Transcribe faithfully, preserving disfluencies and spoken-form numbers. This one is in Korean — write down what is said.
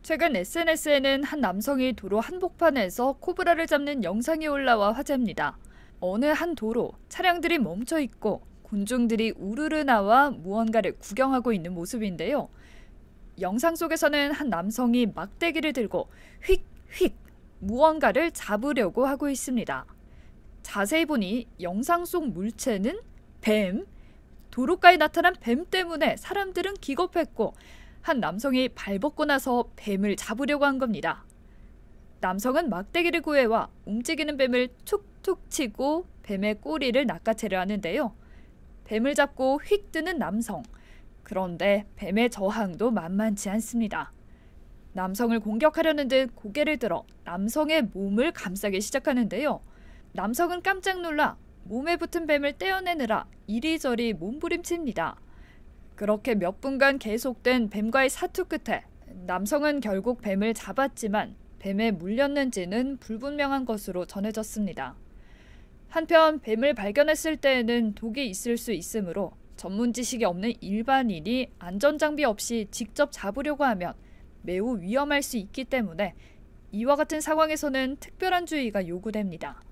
최근 에스엔에스에는 한 남성이 도로 한복판에서 코브라를 잡는 영상이 올라와 화제입니다. 어느 한 도로 차량들이 멈춰 있고 군중들이 우르르 나와 무언가를 구경하고 있는 모습인데요. 영상 속에서는 한 남성이 막대기를 들고 휙휙 무언가를 잡으려고 하고 있습니다. 자세히 보니 영상 속 물체는 뱀. 도로가에 나타난 뱀 때문에 사람들은 기겁했고 한 남성이 발벗고 나서 뱀을 잡으려고 한 겁니다. 남성은 막대기를 구해와 움직이는 뱀을 툭툭 치고 뱀의 꼬리를 낚아채려 하는데요. 뱀을 잡고 휙 뜨는 남성. 그런데 뱀의 저항도 만만치 않습니다. 남성을 공격하려는 듯 고개를 들어 남성의 몸을 감싸기 시작하는데요. 남성은 깜짝 놀라 몸에 붙은 뱀을 떼어내느라 이리저리 몸부림칩니다. 그렇게 몇 분간 계속된 뱀과의 사투 끝에 남성은 결국 뱀을 잡았지만 뱀에 물렸는지는 불분명한 것으로 전해졌습니다. 한편 뱀을 발견했을 때에는 독이 있을 수 있으므로 전문 지식이 없는 일반인이 안전장비 없이 직접 잡으려고 하면 매우 위험할 수 있기 때문에 이와 같은 상황에서는 특별한 주의가 요구됩니다.